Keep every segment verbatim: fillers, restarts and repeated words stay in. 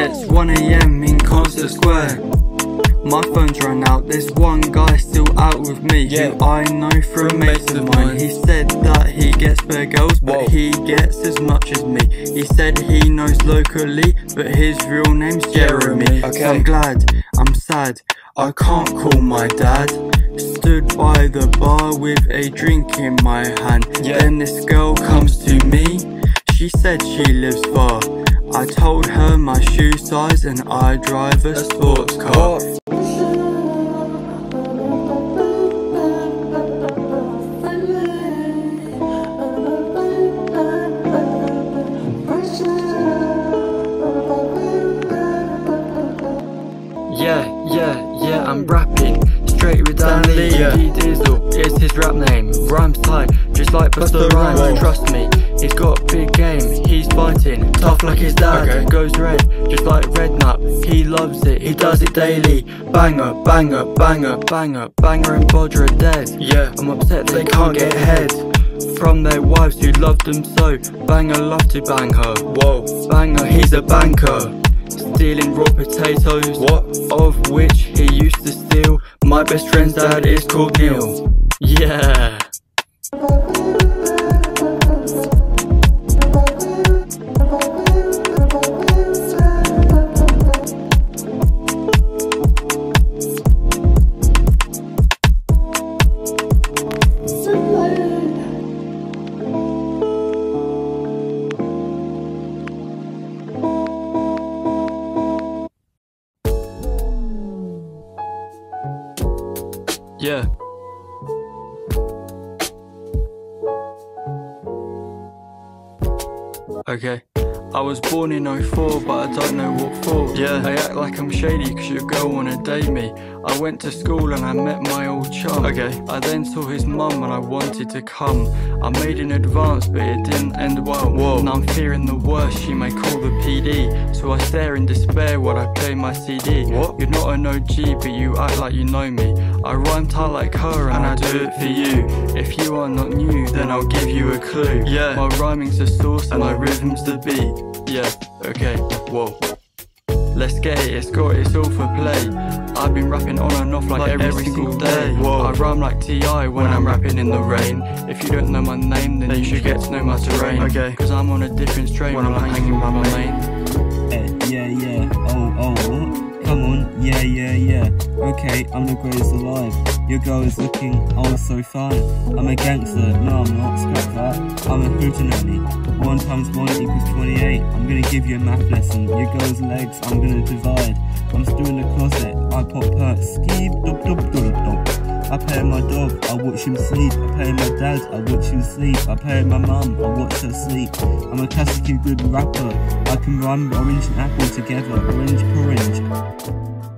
It's one A M in Concert Square. My phone's run out, there's one guy still out with me, yeah, who I know through a mate of mine. He said that he gets bare girls, but Whoa. he gets as much as me. He said he knows locally, but his real name's Jeremy. Okay. So I'm glad, I'm sad, I can't call my dad. Stood by the bar with a drink in my hand, yeah. Then this girl comes to me, she said she lives far. I told her my shoe size and I drive a sports car. Yeah, yeah, yeah, I'm rapping straight with Dan Leigh, yeah. D-Diesel is his rap name. Rhymes tight, just like Busta Rhymes. Whoa. Trust me, he's got big game. He's fighting, tough like his dad. Okay. Goes red, just like Red Nut. He loves it, he does it daily. Banger, banger, banger, banger, banger and Bodger are dead. Yeah, I'm upset they, they can't get head from their wives who love them so. Banger love to bang her. Whoa, banger, he's a banker. Stealing raw potatoes, what? Of which he used to steal. My best friend's dad is called Neil. Yeah. Yeah. Okay. I was born in oh four, but I don't know what for. Yeah. I act like I'm shady cause your girl wanna date me. I went to school and I met my old chum. Okay. I then saw his mum and I wanted to come. I made an advance but it didn't end well. Whoa. And I'm fearing the worst, she may call the P D. So I stare in despair while I play my C D. What? You're not an O G but you act like you know me. I rhyme tight like her and I do it for you. If you are not new then I'll give you a clue. Yeah. My rhyming's the source and my rhythm's the beat. Yeah, okay, whoa. Let's get it, it's got it's all for play. I've been rapping on and off like, like every, every single day. Whoa. I rhyme like T I when I'm rapping in the rain. If you don't know my name then you should get to know my terrain. Okay. Cause I'm on a different strain when I'm hanging around my lane. Hey, yeah, yeah, oh, oh, what? Come on, yeah, yeah, yeah. Okay, I'm the greatest alive. Your girl is looking, oh so fine. I'm a gangster, no I'm not, scrap that. I'm a hootenanny. One times one equals twenty-eight. I'm gonna give you a math lesson. Your girl's legs, I'm gonna divide. I'm still in the closet, I pop her. Skeeb, dop, dop, dop, dop. I play my dog, I watch him sleep. I play my dad, I watch him sleep. I play my mum, I watch her sleep. I'm a classically good rapper. I can rhyme orange and apple together. Orange, orange.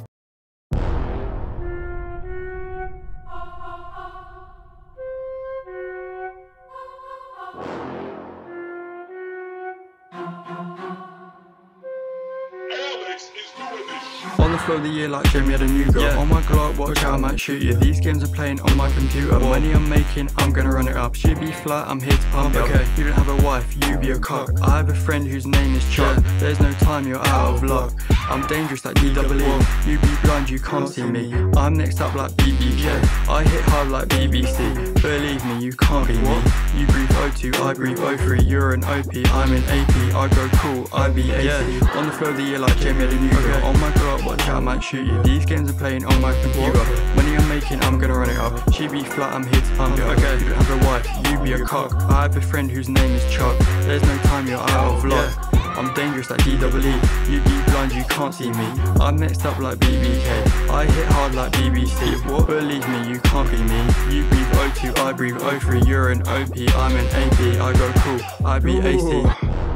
On the flow of the year like Jamie had a new girl. Yeah. Oh my god, watch out, I might shoot you. These games are playing on my computer. Whoa. Money I'm making, I'm gonna run it up. She be flat, I'm here to pump it okay. Up. You don't have a wife, you be a cock. I have a friend whose name is Chuck. Yeah. There's no time, you're out of luck. I'm dangerous like D W E. You be blind, you can't see me. I'm next up like B B K. I hit hard like B B C. Believe me, you can't be me. You breathe O two, I breathe O three. You're an O P, I'm an A P. I go cool, I be A C. Yeah. On the flow of the year like Jamie had a new girl. Okay. Oh my god, watch out, I might shoot you. These games are playing on my computer. Money I'm making, I'm gonna run it up. She be flat, I'm here to pump it up. Okay. You don't have a wife, you be a cock. I have a friend whose name is Chuck. There's no time, you're out of luck. I'm dangerous like D W E. You be blind, you can't see me. I'm next up like B B K. I hit hard like B B C. What? Believe me, you can't be me. You breathe O two, I breathe O three. You're an O P, I'm an A P. I go cool, I be A C.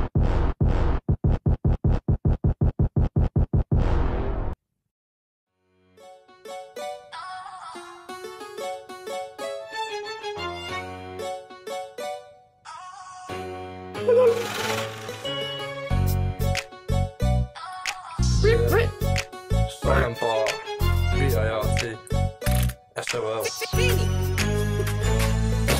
Slam for B I R T S O L.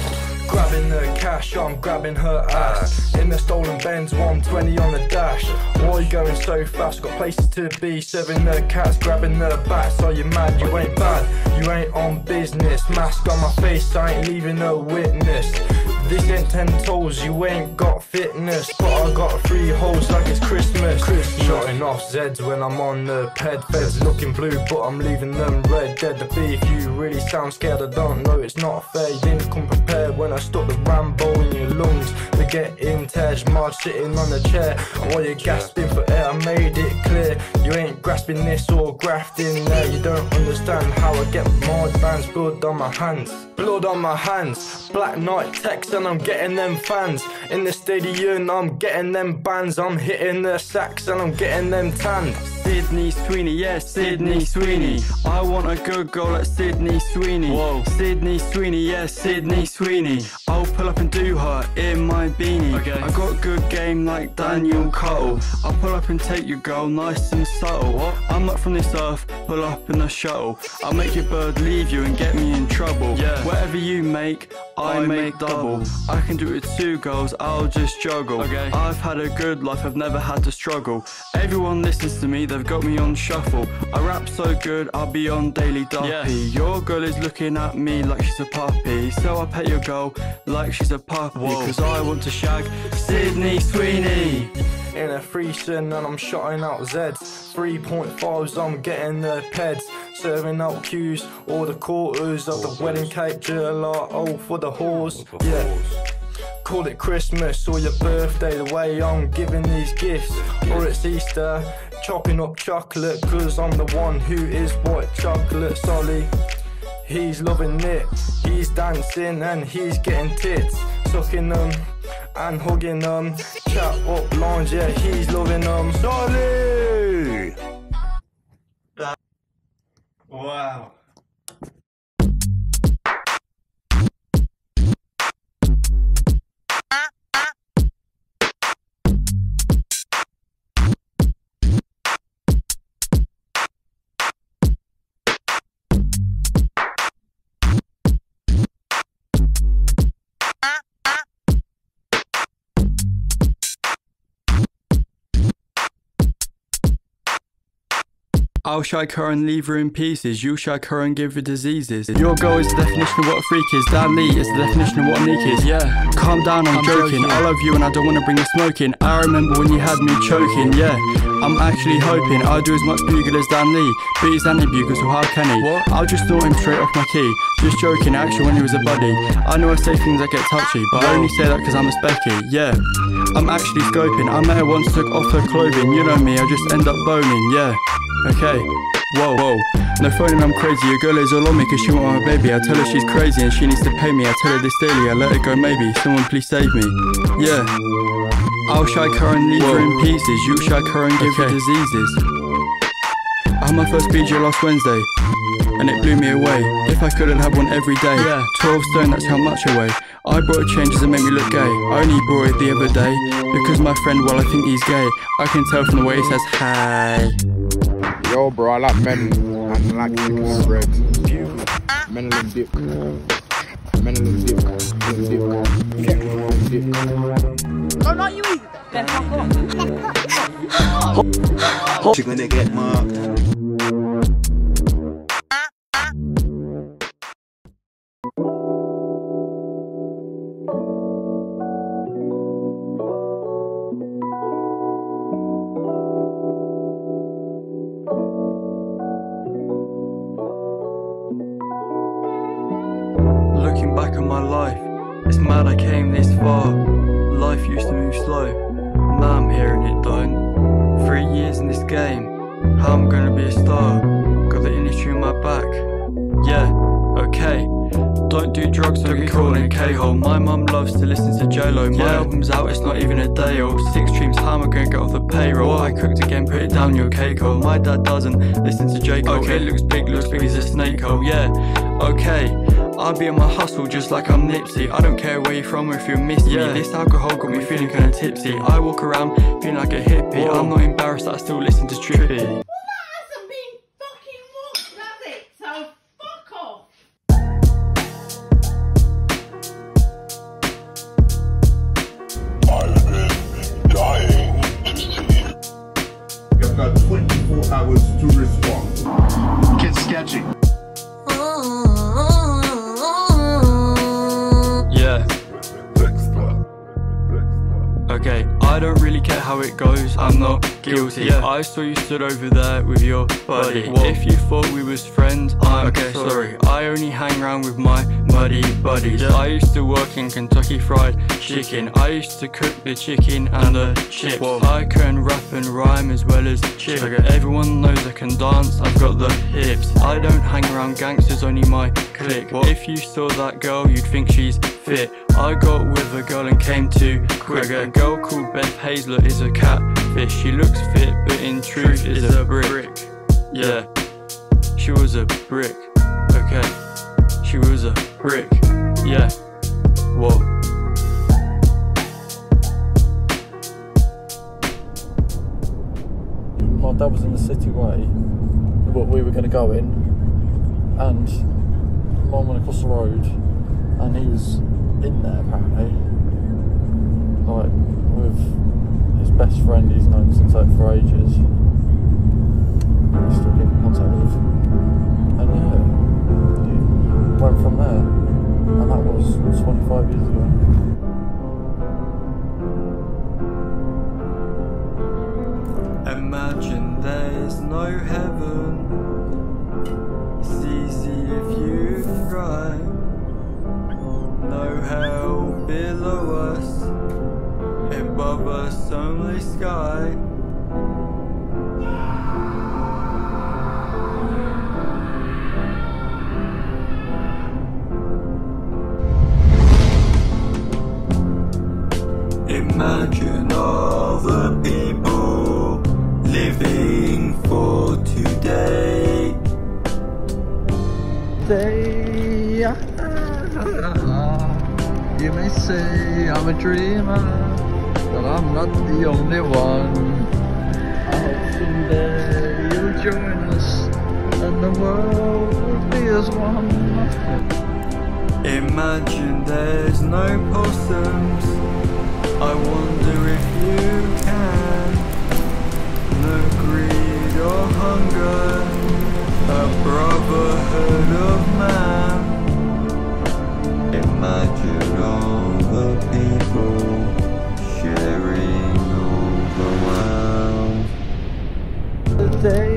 grabbing the cash, I'm grabbing her ass. In the stolen Benz, one twenty on the dash. Why you going so fast? Got places to be, serving the cats, grabbing the bats. Are you mad? You ain't bad, you ain't on business. Mask on my face, I ain't leaving a witness. This ain't ten toes, you ain't got fitness. But I got three holes like it's Christmas. Christmas. Shotting off Zeds when I'm on the ped. Feds looking blue, but I'm leaving them red. Dead to beef, you really sound scared. I don't know, it's not fair. You didn't come prepared when I stuck the Rambo in your lungs. They get in Tej, Marge sitting on the chair. And while you're gasping for air, I made it clear. You ain't grasping this or grafting there. You don't understand how I get my bands. Blood on my hands, blood on my hands. Black Knight Tex and I'm getting them fans. In the stadium I'm getting them bands. I'm hitting the sacks and I'm getting them tanned. Sydney Sweeney, yeah, Sydney Sweeney. I want a good girl like Sydney Sweeney. Whoa. Sydney Sweeney, yeah, Sydney Sweeney. I'll pull up and do her in my beanie. Okay. I got good game like Daniel Cuttle. I'll pull up and take your girl nice and subtle. What? I'm not from this earth, pull up in the shuttle. I'll make your bird leave you and get me in trouble. Yeah. Whatever you make, I, I make double. double. I can do it with two girls, I'll just juggle. Okay. I've had a good life, I've never had to struggle. Everyone listens to me, they've got me on shuffle. I rap so good, I'll be on Daily Duppy. Yeah. Your girl is looking at me like she's a puppy, so I pet your girl like she's a puppy. Whoa. Cause I want to shag Sydney Sweeney. In a threesome and I'm shotting out Zeds. three point fives, I'm getting the peds. Serving out cues, all the quarters of the wedding cake. Gelato for the whores, yeah. Call it Christmas or your birthday, the way I'm giving these gifts. Or it's Easter, chopping up chocolate, cause I'm the one who is white chocolate. Solly, he's loving it, he's dancing and he's getting tits. Sucking them and hugging them, chat up lines, yeah, he's loving them. Solly! Wow. I'll shag her and leave her in pieces. You shag her and give her diseases. Your girl is the definition of what a freak is. Dan Leigh is the definition of what a neek is. Yeah, calm down, I'm, I'm joking. joking. I love you and I don't want to bring the smoking. I remember when you had me choking. Yeah, I'm actually hoping I do as much bugle as Dan Leigh. But he's Danny Bugle, so how can he? What? I'll just snort him straight off my key. Just joking, actually when he was a buddy. I know I say things that get touchy, but I only say that because I'm a specky. Yeah, I'm actually scoping. I met her once, took off her clothing. You know me, I just end up boning. Yeah. Okay, whoa, whoa. No phoning, I'm crazy. Your girl is all on me cause she want my baby. I tell her she's crazy and she needs to pay me. I tell her this daily, I let her go maybe. Someone please save me. Yeah. I'll shag her and leave whoa. her in pieces. You shag her and give okay. her diseases. I had my first B J last Wednesday and it blew me away. If I couldn't have one every day. Yeah. twelve stone, that's how much I weigh. I brought a change to make me look gay. I only brought it the other day because my friend, well I think he's gay. I can tell from the way he says hi. Yo, bro, I like men and I like chicken bread. Men and dip. Men and dip. Dip. Dip. No, not you either. Then fuck off. Chicken they get marked. Looking back on my life, it's mad I came this far. Life used to move slow, now I'm hearing it done. Three years in this game, how I'm gonna be a star. Got the industry on my back, yeah, okay. Don't do drugs, don't be calling K-hole. My mum loves to listen to J-Lo. My yeah. album's out, it's not even a day old. Six streams, how am I gonna get off the payroll? I cooked again, put it down your cake hole. My dad doesn't listen to J Cole. Okay, it looks big, looks big, he's a snake hole. Yeah, okay. I'll be on my hustle just like I'm Nipsey. I don't care where you're from or if you miss yeah. me. This alcohol got me feeling kinda tipsy. I walk around feeling like a hippie. Whoa. I'm not embarrassed that I still listen to Trippy. I don't really care how it goes, I'm not guilty. Yeah. I saw you stood over there with your buddy. What? If you thought we was friends, I'm okay, sorry. I only hang around with my muddy buddies. Yeah. I used to work in Kentucky Fried Chicken. I used to cook the chicken and the chips. Whoa. I can rap and rhyme as well as chip. Okay. Everyone knows I can dance, I've got the hips. I don't hang around gangsters, only my clique. What? If you saw that girl, you'd think she's fit. I got with a girl and came too quick. A girl called Beth Hazler is a catfish. She looks fit, but in truth is a brick. Yeah, she was a brick. Okay, she was a brick. Yeah, whoa. My dad was in the city way, what we were going to go in, and Mum went across the road, and he was in there apparently, like with his best friend he's known since like for ages. He's still keeping contact with, and yeah, he went from there, and that was twenty-five years ago. Imagine there's no heaven. It's easy if you try. No hell below us. Above us only sky. Imagine all the people living for today. Day, you may say I'm a dreamer, but I'm not the only one. I hope someday you'll join us and the world will be as one. Imagine there's no possums. I wonder if you can. No greed or hunger, a brotherhood of man. Imagine all the people sharing all the world. Today,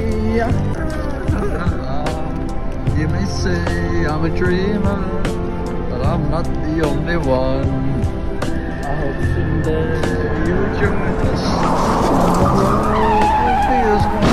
you may say I'm a dreamer, but I'm not the only one. I hope someday you'll join us and the world will be as one.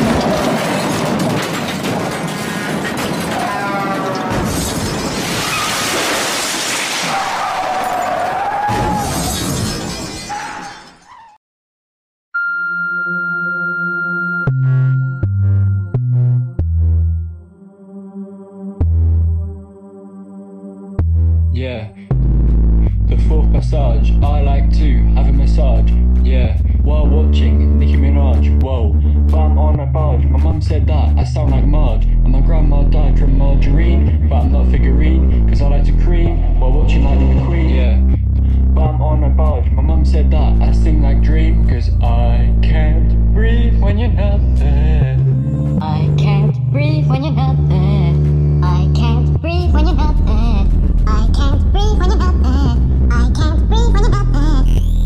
Yeah. The fourth passage, I like to have a massage, yeah, while watching Nicki Minaj, whoa. But I'm on a barge, my mum said that I sound like Marge, and my grandma died from margarine, but I'm not a figurine, cause I like to cream, while watching Lightning McQueen, yeah. But I'm on a barge, my mum said that I sing like Dream, cause I can't breathe when you're not there. I can't breathe when you're not there. I can't breathe when you're not there. I can't breathe when you're not there. I can't breathe when you're not there.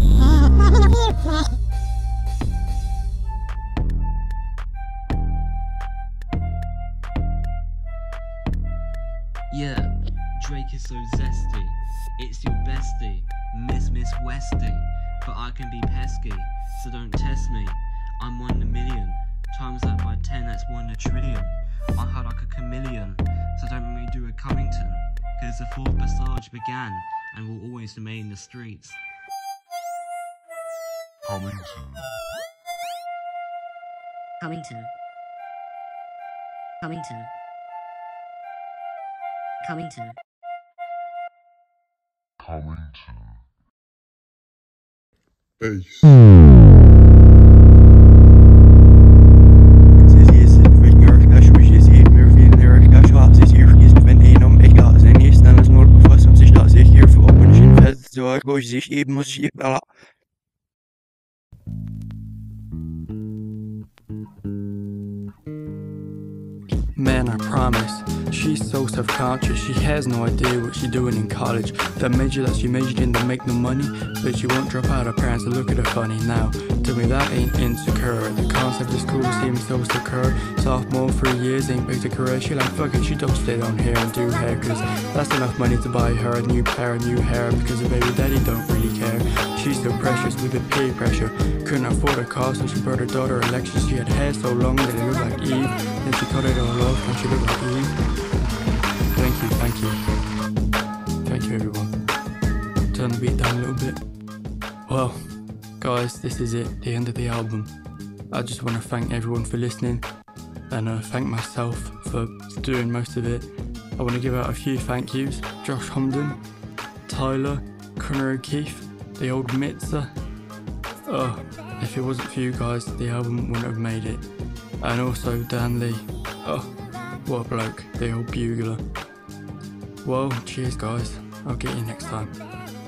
Yeah, Drake is so zesty. It's your bestie, Miss Miss Westy. But I can be pesky, so don't test me. I'm one in a million. Times that by ten, that's one in a trillion. I hide like a chameleon, so don't make me do a Cummington. Cause the fourth passage began and will always remain in the streets. Cummington. Cummington. Cummington. Cummington. Cummington. Bass. Wo ich sich eben muss ich eben Man, I promise, she's so self-conscious. She has no idea what she's doing in college. That major that she majored in don't make no money, but she won't drop out. Her parents will look at her funny. Now, tell me that ain't insecure. The concept of school seems so secure. Sophomore, three years, ain't picked a career. She like, fuck it, she don't stay down here and do hair, cause that's enough money to buy her a new pair of new hair, because her baby daddy don't really care. She's so precious with the peer pressure. Couldn't afford a car, so she brought her daughter a lecture. She had hair so long that it looked like Eve. Then she cut it all off and she looked like Eve. Thank you, thank you. Thank you, everyone. Turn the beat down a little bit. Well, guys, this is it, the end of the album. I just want to thank everyone for listening, and uh, thank myself for doing most of it. I want to give out a few thank yous. Josh Homden, Tyler, Connor Okeefe, the old Mits'er. Oh, if it wasn't for you guys, the album wouldn't have made it. And also Dan Leigh. Oh, what a bloke, the old bugler. Well, cheers guys, I'll get you next time.